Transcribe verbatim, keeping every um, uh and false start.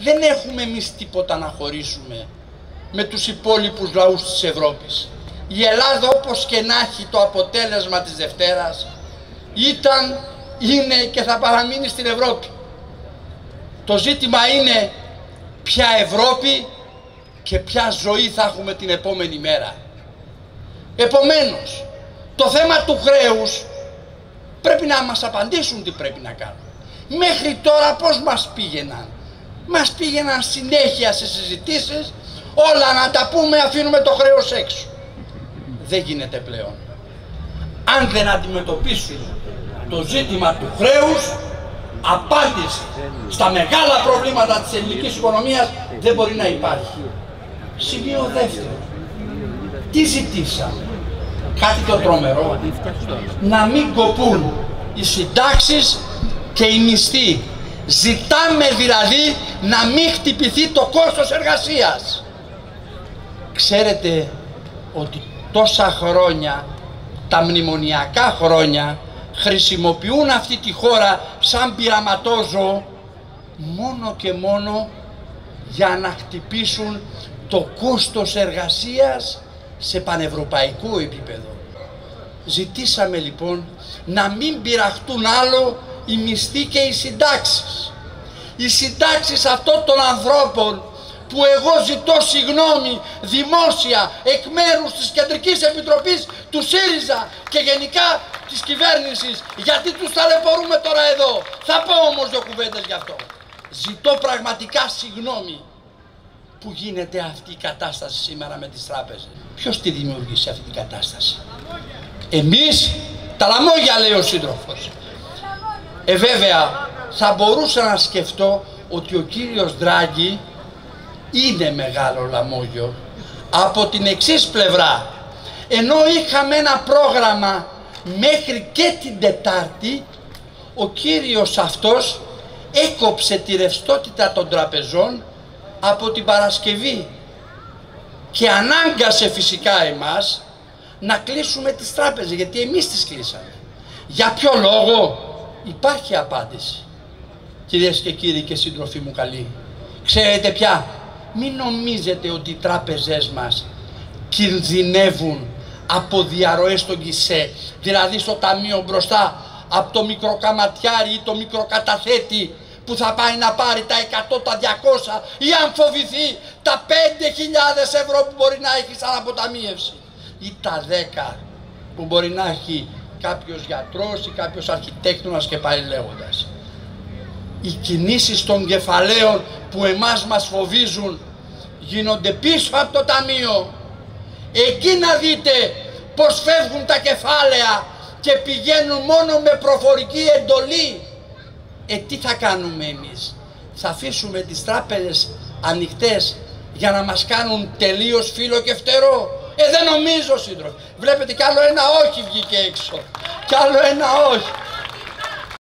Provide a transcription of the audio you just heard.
δεν έχουμε εμείς τίποτα να χωρίσουμε με τους υπόλοιπους λαούς της Ευρώπης. Η Ελλάδα, όπως και να έχει το αποτέλεσμα της Δευτέρας, ήταν, είναι και θα παραμείνει στην Ευρώπη. Το ζήτημα είναι ποια Ευρώπη και ποια ζωή θα έχουμε την επόμενη μέρα. Επομένως, το θέμα του χρέους πρέπει να μας απαντήσουν τι πρέπει να κάνουμε. Μέχρι τώρα πώς μας πήγαιναν? Μας πήγαιναν συνέχεια σε συζητήσεις, όλα να τα πούμε, αφήνουμε το χρέος έξω. Δεν γίνεται πλέον. Αν δεν αντιμετωπίσουν το ζήτημα του χρέους, απάντηση στα μεγάλα προβλήματα της ελληνικής οικονομίας δεν μπορεί να υπάρχει. Σημείο δεύτερο. Τι ζητήσαμε? Κάτι το τρομερό. Να μην κοπούν οι συντάξεις και οι μισθοί. Ζητάμε δηλαδή να μην χτυπηθεί το κόστος εργασίας. Ξέρετε ότι τόσα χρόνια, τα μνημονιακά χρόνια, χρησιμοποιούν αυτή τη χώρα σαν πειραματόζωο μόνο και μόνο για να χτυπήσουν το κόστος εργασίας σε πανευρωπαϊκό επίπεδο. Ζητήσαμε λοιπόν να μην πειραχτούν άλλο οι μισθοί και οι συντάξεις. Οι συντάξεις αυτών των ανθρώπων που εγώ ζητώ συγγνώμη δημόσια εκ μέρους της Κεντρικής Επιτροπής του ΣΥΡΙΖΑ και γενικά της κυβέρνησης, γιατί τους ταλαιπωρούμε τώρα εδώ. Θα πω όμως δύο κουβέντες γι' αυτό. Ζητώ πραγματικά συγγνώμη που γίνεται αυτή η κατάσταση σήμερα με τις τράπεζες. Ποιος τη δημιούργησε αυτή την κατάσταση? Εμείς? Τα λαμόγια, λέει ο σύντροφος. Ε βέβαια θα μπορούσα να σκεφτώ ότι ο κύριος Ντράγκη είναι μεγάλο λαμόγιο από την εξής πλευρά. Ενώ είχαμε ένα πρόγραμμα μέχρι και την Τετάρτη, ο κύριος αυτός έκοψε τη ρευστότητα των τραπεζών από την Παρασκευή και ανάγκασε φυσικά εμάς να κλείσουμε τις τράπεζες, γιατί εμείς τις κλείσαμε. Για ποιο λόγο? Υπάρχει απάντηση, κυρίες και κύριοι και σύντροφοι μου καλοί. Ξέρετε πια? Μην νομίζετε ότι οι τράπεζές μας κινδυνεύουν από διαρροές στον ΚΙΣΕ, δηλαδή στο ταμείο μπροστά, από το μικροκαματιάρι ή το μικροκαταθέτη που θα πάει να πάρει τα εκατό, τα διακόσια ή αν φοβηθεί τα πέντε χιλιάδες ευρώ που μπορεί να έχει σαν αποταμίευση ή τα δέκα που μπορεί να έχει κάποιος γιατρός ή κάποιος αρχιτέκτονας και πάει λέγοντας. Οι κινήσεις των κεφαλαίων που εμάς μας φοβίζουν γίνονται πίσω από το ταμείο. Εκεί να δείτε πως φεύγουν τα κεφάλαια και πηγαίνουν μόνο με προφορική εντολή. Ε, τι θα κάνουμε εμείς? Θα αφήσουμε τις τράπεζες ανοιχτές για να μας κάνουν τελείως φύλλο και φτερό? Ε, δεν νομίζω, σύντροφοι. Βλέπετε κι άλλο ένα όχι βγήκε έξω. Κι άλλο ένα όχι.